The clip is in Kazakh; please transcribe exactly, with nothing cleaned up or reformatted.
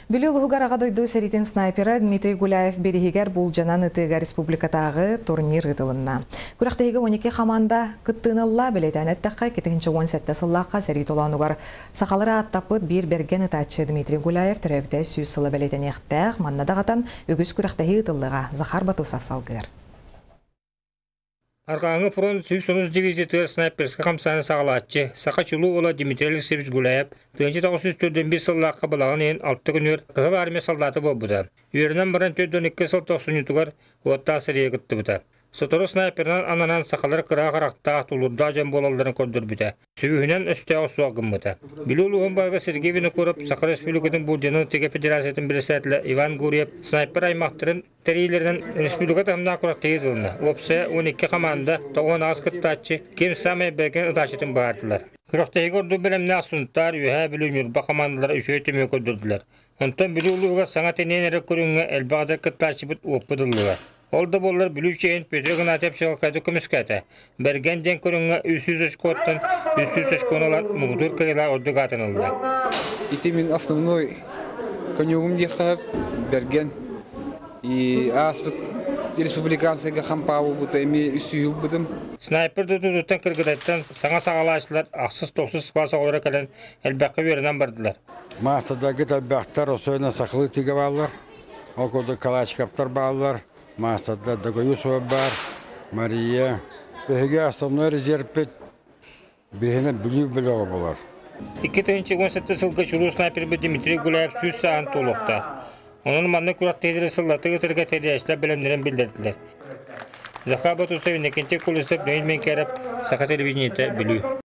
Бүлі ұлығығарға дойду сәритін снайпері Дмитрий Гуляев берихигер бұл жанан ұтыға республикатағы турнир ғытылынна. Күрақтайығы он екі қаманда күттіңілла білетен әттіққа кетігінші он сәтті сыллаққа сәрит олануғар. Сақалары аттапыт бір берген ұтатшы Дмитрий Гуляев түрәбді сүйіз сылы білетен еқтәқ маннадағатан үгіз күрақтайы ұтылыға Захар Батусов салғыр. Арқаңы фронт сүйіз он үш дивизиятығыр снайперскі қамсаны сағалатчы Сақа Чулу ола Дмитрий Алексеевич Гуляев тыгынчы тоғыз жүз төрттен бір сыллаққа балағын ең алты күнер қығыл армия солдаты болбыда. Үйерінен баран төрттен екі сыл тоқсын ютығар отта сырия күтті бұда. Сотору снайпернан ананан сақалар қыра қарақта тулурда жан болаларын көрдір біді. Сөйінен өсте осуа ғымыды. Білі ұлығын барғы Сергеевіні көріп, Сақар Республикатын Бұлденің Теге Федерациятын бірісәтілі Иван Гурьев снайпер аймақтырын тәрейлерінен Республикаты ғымна құрақтығы жылына. Опсы он екі қаманда тоғын ағыз күттатчы кем самай бәген ұташетін бағардылар. Құрақтығы көрді білімні асунттар, үйә білінер ба қамандылар үші өтеме көрдірділер. Онтан білі ұлығыға саңа тенен әрі көріңі әлбағдар күттатчы бұд опыдылыға. Oldu bollar bilüçeyin Petro Gnatyev şalkaydı kömüskete. Bergen den körünge üç yüz очкоттан üç yüz очконалар мугдур кайла ордуга атанылды. Итимин основной конюгум дихап Берген и аспыт республиканская хампавы бута эми үсүйүл будым. Снайпер tututtan кыргыдаттан саңа сагалачлар аксыз токсуз баса олара кален элбакка беренен бардылар. Мастадагы табактар осойна сакылы тигебалар. Околда калачкаптар баалар. Мастада Дагоюсова бар, Мария. Беге основной резерв пет бегене бүлүү бүлөөгө болар. эки миң он жетинчи жылғы Чулуу снайпер Дмитрий Гуляев сүз саан толукта. Onun manna kuratteydiri sıllatı gıtırga teriyyaşlar bilimlerin bildirdiler. Захар Батусов, Некенте Кулысов, Нөйін Менкеріп, Сақа телевидениеті білүү.